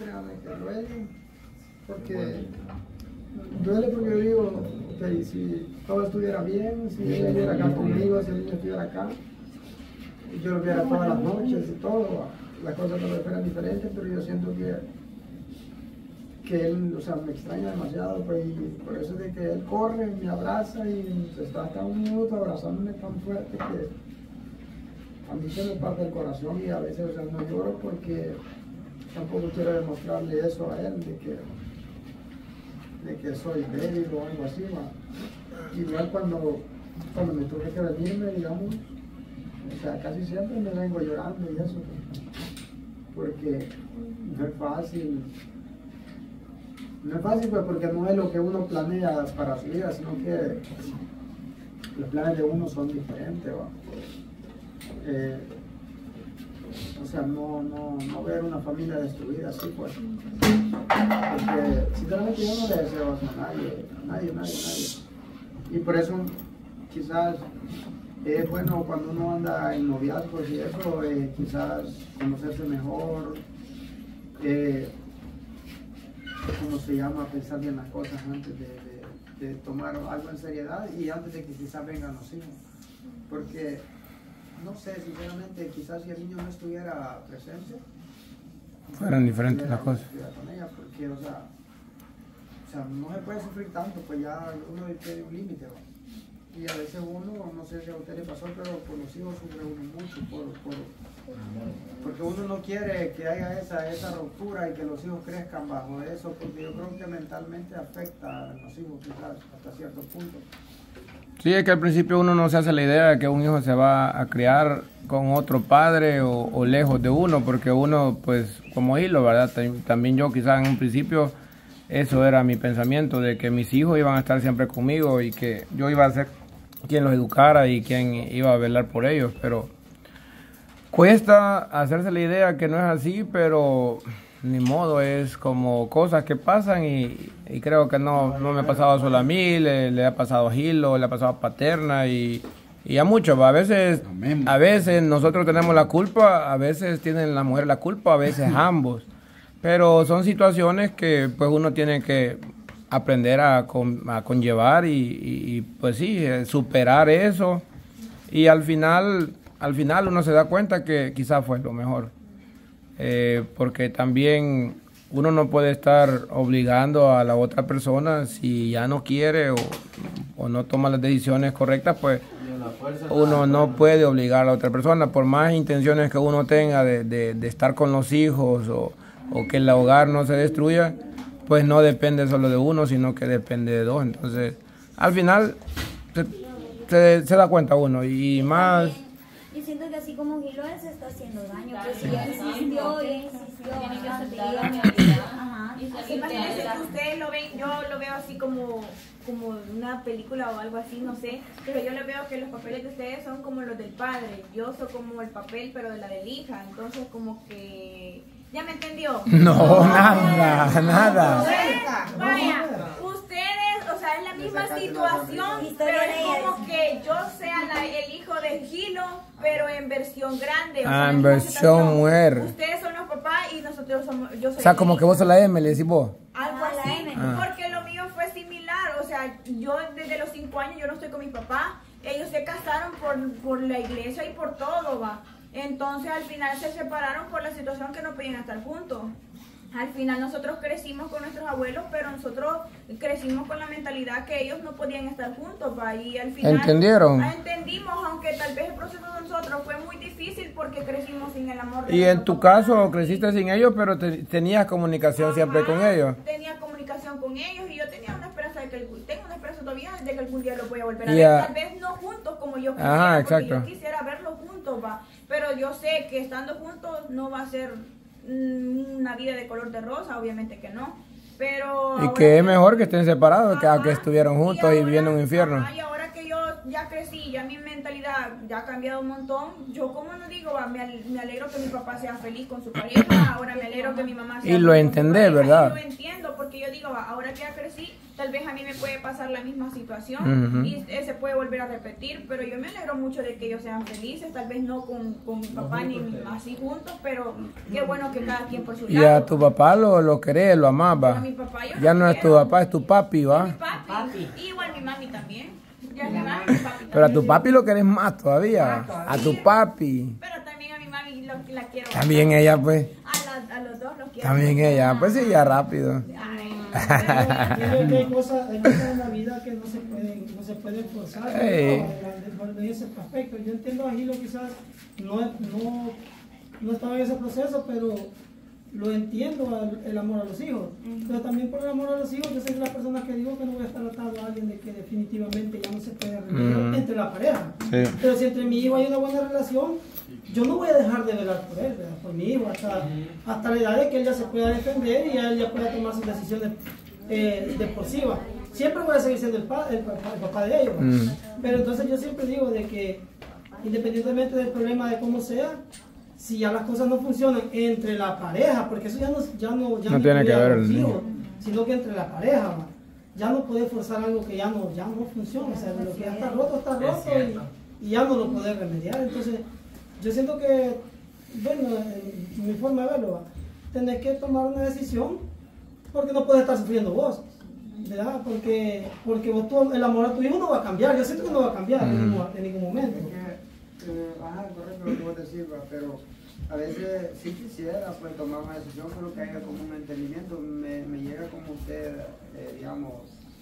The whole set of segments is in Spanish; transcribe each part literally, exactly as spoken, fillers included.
créanme que duele, porque duele porque yo digo, okay, si todo estuviera bien, si ella estuviera acá conmigo, si el niño estuviera acá, yo lo viera todas las noches y todo, las cosas no fueran diferentes, pero yo siento que, que él, o sea, me extraña demasiado, pues, y por eso es de que él corre, me abraza y se está hasta un minuto abrazándome tan fuerte que a mí se me parte el corazón y a veces, o sea, no lloro porque tampoco quiero demostrarle eso a él, de que, de que soy débil o algo así, ¿va? Igual cuando, cuando me tuve que venirme, digamos, o sea, casi siempre me vengo llorando y eso, porque no es fácil, no es fácil pues porque no es lo que uno planea para su vida, sino que los planes de uno son diferentes, ¿va? Eh, o sea, no, no, no ver una familia destruida así, pues, porque sinceramente yo no le deseo eso a nadie, a nadie, nadie, nadie, y por eso quizás es bueno cuando uno anda en noviazgos y eso, eh, quizás conocerse mejor, eh, ¿cómo se llama? Pensar bien las cosas antes de, de, de tomar algo en seriedad y antes de que quizás vengan los hijos. Porque, no sé, sinceramente, quizás si el niño no estuviera presente, fueran diferentes las cosas. Con ella, porque, o sea, o sea, no se puede sufrir tanto, pues ya uno tiene un límite, ¿no? Y a veces uno, no sé si a usted le pasó, pero por los hijos sufre uno mucho, por, por, porque uno no quiere que haya esa, esa ruptura y que los hijos crezcan bajo eso, porque yo creo que mentalmente afecta a los hijos quizás hasta cierto punto. Sí, es que al principio uno no se hace la idea de que un hijo se va a criar con otro padre o, o lejos de uno, porque uno, pues, como hilo, ¿verdad? También yo quizás en un principio eso era mi pensamiento, de que mis hijos iban a estar siempre conmigo y que yo iba a ser quien los educara y quien iba a velar por ellos, pero cuesta hacerse la idea que no es así, pero ni modo, es como cosas que pasan y, y creo que no, no me ha pasado solo a mí, le, le ha pasado a Gilo, le ha pasado a Paterna y, y a muchos. A veces, a veces nosotros tenemos la culpa, a veces tienen la mujer la culpa, a veces ambos, pero son situaciones que pues uno tiene que aprender a, con, a conllevar y, y, y pues sí, superar eso y al final, al final uno se da cuenta que quizás fue lo mejor, eh, porque también uno no puede estar obligando a la otra persona si ya no quiere o, o no toma las decisiones correctas, pues uno no puede obligar a la otra persona, por más intenciones que uno tenga de, de, de estar con los hijos o, o que el hogar no se destruya, pues no depende solo de uno, sino que depende de dos. Entonces, al final, se, se, se da cuenta uno y más... Yo siento que así como Gilo, él se está haciendo daño, que si ya insistió, ya insistió, imagínense que ustedes lo ven, yo lo veo así como, como una película o algo así, no sé, pero yo le veo que los papeles de ustedes son como los del padre, yo soy como el papel, pero de la de la hija, entonces como que... ¿Ya me entendió? No, nada, nada. Vaya, ustedes, o sea, es la misma situación, pero es como que yo sea la, el hijo de Gilo, pero en versión grande. O ah, sea, en versión mujer. Ustedes son los papás y nosotros somos, yo soy O sea, como que vos sos la M, le decís vos. algo así, Ah. porque lo mío fue similar, o sea, yo desde los cinco años yo no estoy con mi papá, ellos se casaron por, por la iglesia y por todo, va. Entonces al final se separaron por la situación que no podían estar juntos. Al final nosotros crecimos con nuestros abuelos, pero nosotros crecimos con la mentalidad que ellos no podían estar juntos, ¿va? Y al final... ¿Entendieron? Entendimos, aunque tal vez el proceso de nosotros fue muy difícil porque crecimos sin el amor de Y en tu papá. caso creciste sin ellos, pero te, tenías comunicación Ajá, siempre con ellos. Tenía comunicación con ellos y yo tenía una esperanza de que el, tengo una esperanza todavía de que algún día los voy a volver a Y ver. a- Tal vez no juntos como yo quisiera, Ajá, porque exacto. yo quisiera verlos juntos, va. Pero yo sé que estando juntos no va a ser mm, una vida de color de rosa, obviamente que no. Pero Y ahora que es mejor que estén separados que a Ajá, que estuvieron juntos y, ahora- viviendo en un infierno. ajá, y ahora que yo ya crecí, ya mi mentalidad ya ha cambiado un montón, yo como no digo, va, me, al- me alegro que mi papá sea feliz con su pareja, ahora me alegro que mi mamá sea Y lo feliz con su entendés, pareja, ¿verdad? y lo entiendo porque yo digo, va, ahora que ya crecí, tal tal vez a mí me puede pasar la misma situación Uh-huh. y eh, se puede volver a repetir, pero yo me alegro mucho de que ellos sean felices, tal vez no con, con mi papá ni mi mamá así juntos, pero qué bueno que cada quien por su Y lado. a tu papá lo, lo querés, lo amás, A va. mi papá yo Ya lo no es tu quiero. papá, es tu papi, va. Mi papi, y igual mi mami también. Ya mi mami, mi papi Pero a tu también. papi lo querés más todavía. A tu papi. Pero también a mi mami lo, la quiero. También ella, pues. A, la- a los dos los quiero. También ella. Pues sí, ya rápido. Ay, Creo que hay cosas, hay cosas en la vida que no se pueden, no se pueden forzar, ¿no? Ey. En ese aspecto. Yo entiendo a Gilo, quizás no, no, no estaba en ese proceso, pero lo entiendo, el, el amor a los hijos. Pero también por el amor a los hijos, yo soy de las personas que digo que no voy a estar atado a alguien de que definitivamente ya no se puede remediar Mm. entre la pareja. Sí. Pero si entre mi hijo hay una buena relación, yo no voy a dejar de velar por él, ¿verdad? Por mi hijo, hasta, hasta la edad de que él ya se pueda defender y ya él ya pueda tomar sus decisiones eh, deportivas. Siempre voy a seguir siendo el, pa- el, papá, el papá de ellos. Mm. Pero entonces yo siempre digo de que independientemente del problema de cómo sea, si ya las cosas no funcionan entre la pareja, porque eso ya no, ya no, ya No tiene que incluye a ver los el hijos, niño. sino que entre la pareja, ¿va? Ya no puedes forzar algo que ya no, ya no funciona, o sea, lo que ya está roto, está roto y, y ya no lo puedes remediar. Entonces, yo siento que, bueno, en mi forma de verlo, ¿va? Tenés que tomar una decisión porque no puedes estar sufriendo vos, ¿verdad? Porque, porque vos, tu- el amor a tu hijo no va a cambiar, yo siento que no va a cambiar en, ningún, en ningún momento. Porque, eh, ajá, correcto lo que vos decís, va, pero a veces sí quisiera pues tomar una decisión, pero que haya como un entendimiento. Me, me llega como usted, eh, digamos,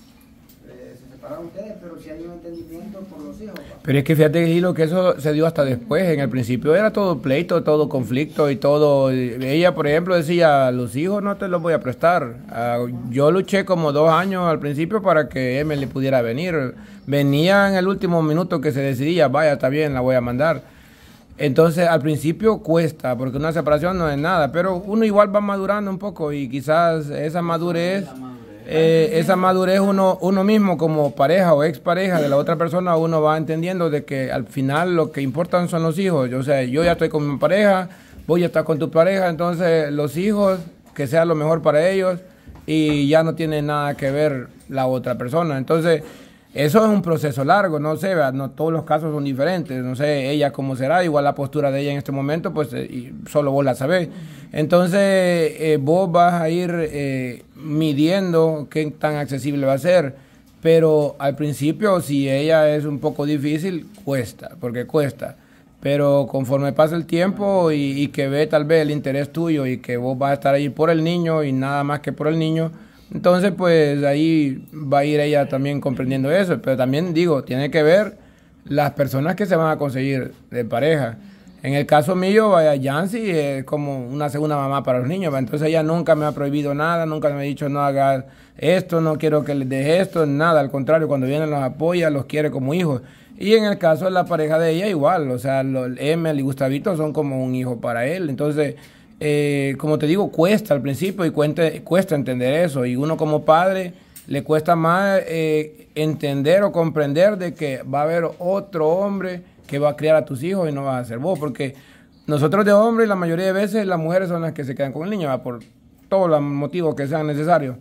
eh, se separaron ustedes, pero si hay un entendimiento por los hijos. Va. Pero es que fíjate, Gilo, que eso se dio hasta después. En el principio era todo pleito, todo conflicto y todo. Ella, por ejemplo, decía, los hijos no te los voy a prestar. Ah, yo luché como dos años al principio para que Emily pudiera venir. Venía en el último minuto que se decidía, vaya, está bien, la voy a mandar. Entonces, al principio cuesta, porque una separación no es nada, pero uno igual va madurando un poco y quizás esa madurez... Eh, esa madurez uno, uno mismo como pareja o expareja de la otra persona, uno va entendiendo de que al final lo que importan son los hijos. Yo, o sea, yo ya estoy con mi pareja, voy a estar con tu pareja, entonces los hijos, que sea lo mejor para ellos y ya no tiene nada que ver la otra persona. Entonces, eso es un proceso largo, no sé, ¿verdad? No todos los casos son diferentes, no sé ella cómo será, igual la postura de ella en este momento, pues eh, y solo vos la sabés. Entonces, eh, vos vas a ir eh, midiendo qué tan accesible va a ser, pero al principio, si ella es un poco difícil, cuesta, porque cuesta. Pero conforme pasa el tiempo y, y que ve tal vez el interés tuyo y que vos vas a estar ahí por el niño y nada más que por el niño, entonces pues ahí va a ir ella también comprendiendo eso. Pero también digo, tiene que ver las personas que se van a conseguir de pareja. En el caso mío, vaya, Yancy es como una segunda mamá para los niños, ¿va? Entonces ella nunca me ha prohibido nada, nunca me ha dicho no hagas esto, no quiero que les deje esto, nada, al contrario, cuando vienen los apoya, los quiere como hijos. Y en el caso de la pareja de ella igual, o sea, los, Emel y Gustavito son como un hijo para él. Entonces, eh, como te digo, cuesta al principio y cuente, cuesta entender eso, y uno como padre le cuesta más eh, entender o comprender de que va a haber otro hombre que va a criar a tus hijos y no vas a ser vos, porque nosotros de hombres la mayoría de veces las mujeres son las que se quedan con el niño, ¿va? Por todos los motivos que sean necesarios.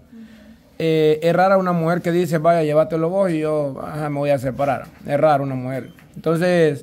Eh, es rara una mujer que dice, vaya, llévatelo vos y yo ajá, me voy a separar. Es raro una mujer. Entonces,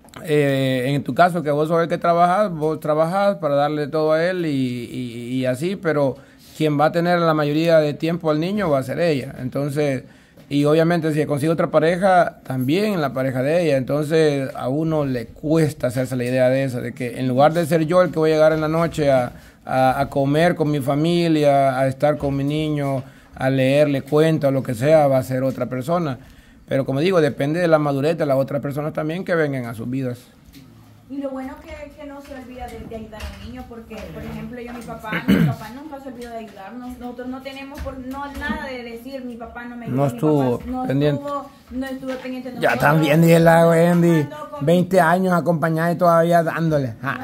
eh, en tu caso que vos sos el que trabajas, vos trabajás para darle todo a él y, y, y así, pero quien va a tener la mayoría de tiempo al niño va a ser ella. Entonces... Y obviamente si consigue otra pareja, también la pareja de ella. Entonces a uno le cuesta hacerse la idea de eso, de que en lugar de ser yo el que voy a llegar en la noche a, a, a comer con mi familia, a estar con mi niño, a leerle cuentos, lo que sea, va a ser otra persona. Pero como digo, depende de la madurez de las otras personas también que vengan a sus vidas. Y lo bueno que, que no se olvida de, de ayudar al niño, porque, por ejemplo, yo, mi papá, mi papá nunca se olvidó de ayudarnos. Nosotros no tenemos por, no, nada de decir, mi papá no me ayudó. No mi estuvo papá no pendiente. Estuvo, no estuvo pendiente de Ya nosotros. también dije la Wendy, Ando con veinte años acompañada y todavía dándole. Ah.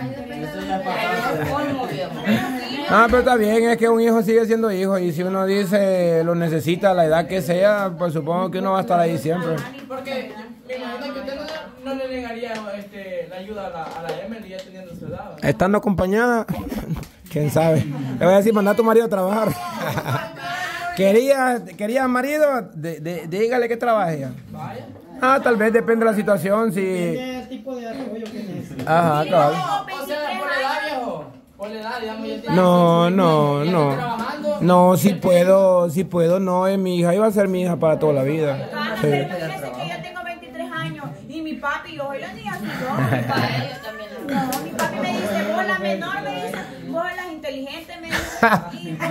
Ah, pero está bien, es que un hijo sigue siendo hijo y si uno dice lo necesita a la edad que sea, pues supongo que uno va a estar ahí siempre. Porque me imagino que usted no, no le negaría este, la ayuda a la, a la Emily ya teniendo su edad. ¿no? Estando acompañada, quién sabe. Le voy a decir, manda a tu marido a trabajar. ¿Quería, quería marido? De, de, dígale que trabaje. Vaya. Ah, tal vez depende de la situación, si... Depende del tipo de apoyo que necesita. Ajá, claro. O sea, por la edad, viejo. Por la edad, digamos, ya tiene No, veinticinco no, años, ya no. está trabajando. No, si puedo, si puedo, no, es mi hija, iba a ser mi hija para toda la vida. Ana, Sí. pero imagínese que yo tengo veintitrés años y mi papi, yo soy la niña así, yo, mi papi, no, mi papi me dice, vos la menor, me dice, vos las inteligentes, me dice, y vos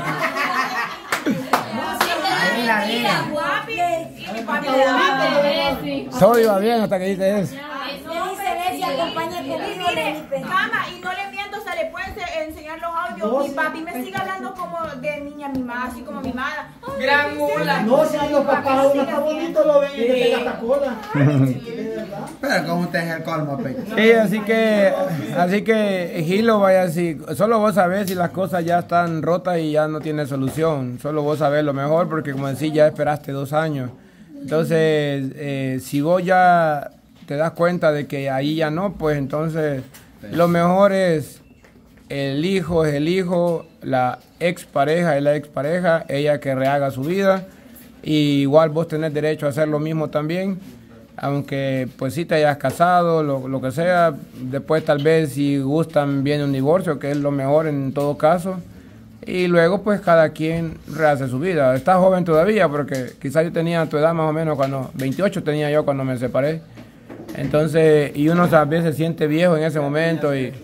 la y mi papi, y mi papi le da. Todo iba bien hasta que dice eso. Si acompaña conmigo, Mire, cama, y no le miento, o sea, le pueden enseñar los audios. Mi papi me sigue hablando como de niña mimada, así como mimada. Ay, Gran mula. No, si los papás uno está bonito, lo ven y te pega hasta cola. Pero como usted es el colmo, pe. Sí, así que, así que, Gilo, vaya así, solo vos sabés si las cosas ya están rotas y ya no tiene solución. Solo vos sabés lo mejor, porque como decís, ya esperaste dos años. Entonces, eh, si vos ya te das cuenta de que ahí ya no, pues entonces lo mejor es el hijo es el hijo, la expareja es la expareja, ella que rehaga su vida, y igual vos tenés derecho a hacer lo mismo también, aunque pues si te hayas casado, lo, lo que sea, después tal vez si gustan viene un divorcio, que es lo mejor en todo caso, y luego pues cada quien rehace su vida. Estás joven todavía, porque quizás yo tenía tu edad más o menos cuando, veintiocho tenía yo cuando me separé. Entonces, y uno a veces se siente viejo en ese momento y...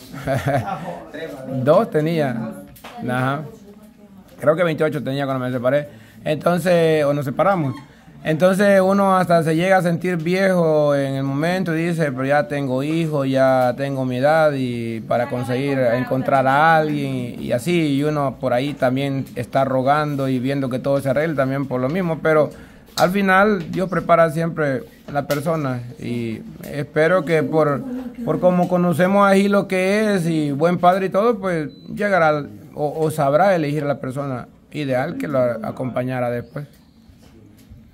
Dos tenía. Ajá. Creo que veintiocho tenía cuando me separé. Entonces, o nos separamos. Entonces uno hasta se llega a sentir viejo en el momento y dice, pero ya tengo hijos, ya tengo mi edad y para conseguir encontrar a alguien y, y así. Y uno por ahí también está rogando y viendo que todo se arregle también por lo mismo, pero... Al final Dios prepara siempre la persona y espero que por, por como conocemos a Gilo que es y buen padre y todo, pues llegará o, o sabrá elegir a la persona ideal que lo acompañara después.